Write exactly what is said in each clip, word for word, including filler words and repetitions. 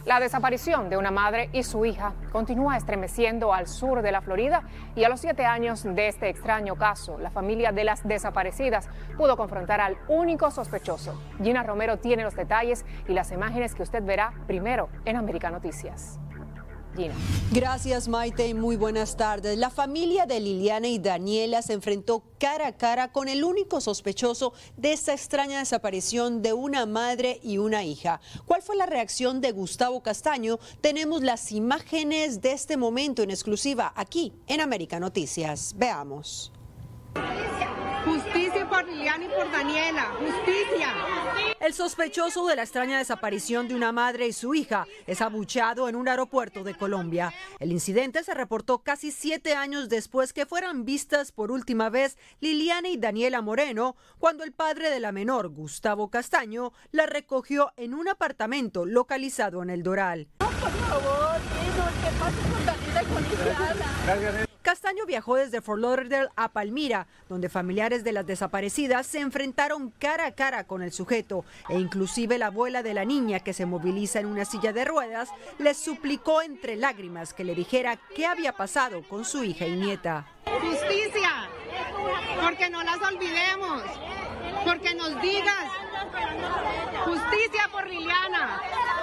La desaparición de una madre y su hija continúa estremeciendo al sur de la Florida y a los siete años de este extraño caso, la familia de las desaparecidas pudo confrontar al único sospechoso. Gina Romero tiene los detalles y las imágenes que usted verá primero en América Noticias. Gina. Gracias, Maite, y muy buenas tardes. La familia de Liliana y Daniela se enfrentó cara a cara con el único sospechoso de esta extraña desaparición de una madre y una hija. ¿Cuál fue la reacción de Gustavo Castaño? Tenemos las imágenes de este momento en exclusiva aquí en América Noticias. Veamos. Justicia por Liliana y por Daniela, justicia. El sospechoso de la extraña desaparición de una madre y su hija es abucheado en un aeropuerto de Colombia. El incidente se reportó casi siete años después que fueran vistas por última vez Liliana y Daniela Moreno, cuando el padre de la menor, Gustavo Castaño, la recogió en un apartamento localizado en El Doral. No, por favor, ¿qué pasa con Daniela y con Liliana? Castaño viajó desde Fort Lauderdale a Palmira, donde familiares de las desaparecidas se enfrentaron cara a cara con el sujeto e inclusive la abuela de la niña, que se moviliza en una silla de ruedas, les suplicó entre lágrimas que le dijera qué había pasado con su hija y nieta. Justicia, porque no las olvidemos, porque nos digas justicia por Liliana.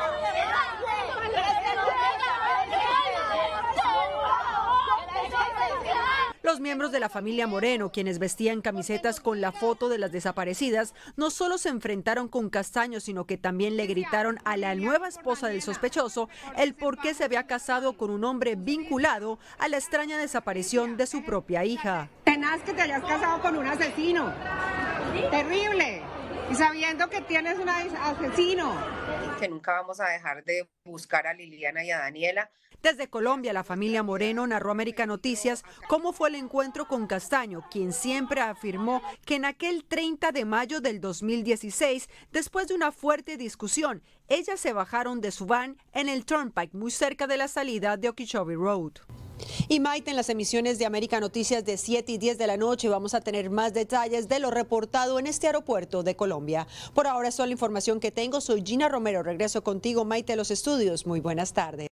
Los miembros de la familia Moreno, quienes vestían camisetas con la foto de las desaparecidas, no solo se enfrentaron con Castaño, sino que también le gritaron a la nueva esposa del sospechoso el por qué se había casado con un hombre vinculado a la extraña desaparición de su propia hija. Tenaz que te hayas casado con un asesino. Terrible. Y sabiendo que tienes un asesino. Que nunca vamos a dejar de buscar a Liliana y a Daniela. Desde Colombia, la familia Moreno narró a América Noticias cómo fue el encuentro con Castaño, quien siempre afirmó que en aquel treinta de mayo del dos mil dieciséis, después de una fuerte discusión, ellas se bajaron de su van en el Turnpike, muy cerca de la salida de Okeechobee Road. Y Maite, en las emisiones de América Noticias de siete y diez de la noche vamos a tener más detalles de lo reportado en este aeropuerto de Colombia. Por ahora es toda la información que tengo. Soy Gina Romero. Regreso contigo, Maite, a los estudios. Muy buenas tardes.